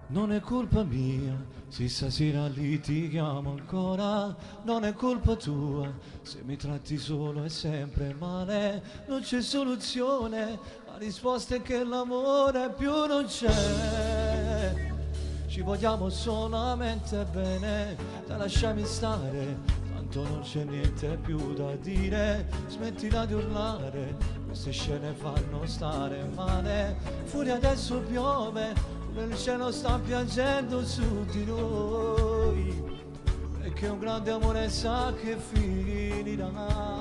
Non è colpa mia se stasera litighiamo ancora, non è colpa tua se mi tratti solo e sempre male, non c'è soluzione, la risposta è che l'amore più non c'è. Ci vogliamo solamente bene, dai lasciami stare, tanto non c'è niente più da dire, smettila di urlare, queste scene fanno stare male, fuori adesso piove, il cielo sta piangendo su di noi, perché un grande amore sa che finirà.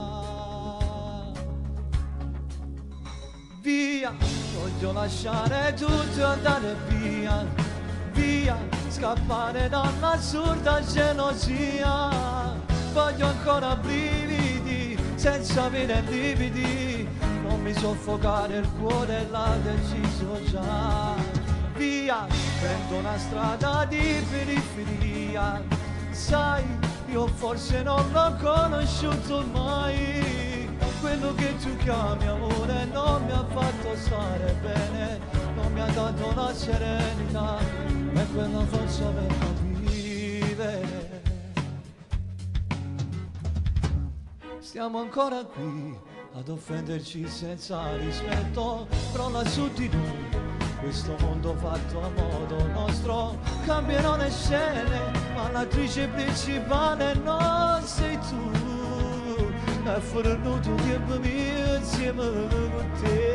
Via, voglio lasciare tutto e andare via, via, scappare dall'assurda gelosia. Voglio ancora brividi, senza avere lividi, non mi soffocare il cuore, l'ha deciso già. Via, prendo una strada di periferia, sai, io forse non l'ho conosciuto mai, quello che tu chiami amore non mi ha fatto stare bene, non mi ha dato la serenità e quella forza per vivere. Stiamo ancora qui ad offenderci senza rispetto, crolla su di noi questo mondo fatto a modo nostro, cambierò le scene, ma l'attrice principale non sei tu. È fornuto tempo mio insieme con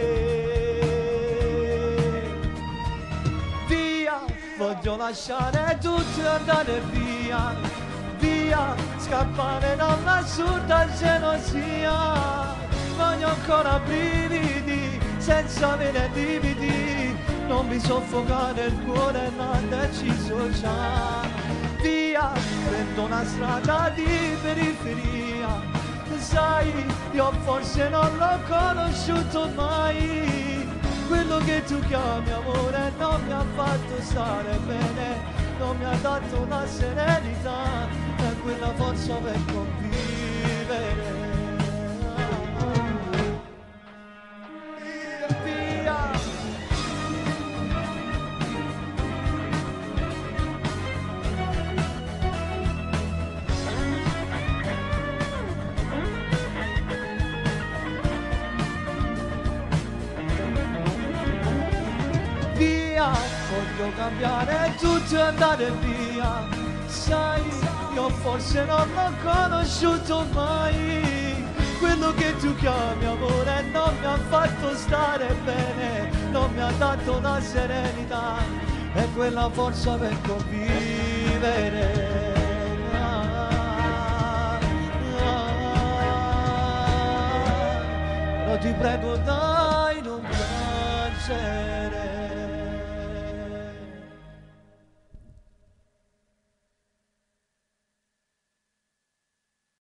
te. Via, voglio lasciare tutto e andare via, via, scappare dall'assurda gelosia. Voglio ancora brividi, senza avere lividi, non mi soffocare il cuore, l'ha deciso già. Via, prendo una strada di periferia, sai, io forse non l'ho conosciuto mai, quello che tu chiami amore non mi ha fatto stare bene, non mi ha dato la serenità e quella forza per convivere. Voglio cambiare tutto e andare via, sai, io forse non l'ho conosciuto mai, quello che tu chiami amore non mi ha fatto stare bene, non mi ha dato la serenità e quella forza per convivere. Però ti prego dai, non piangere.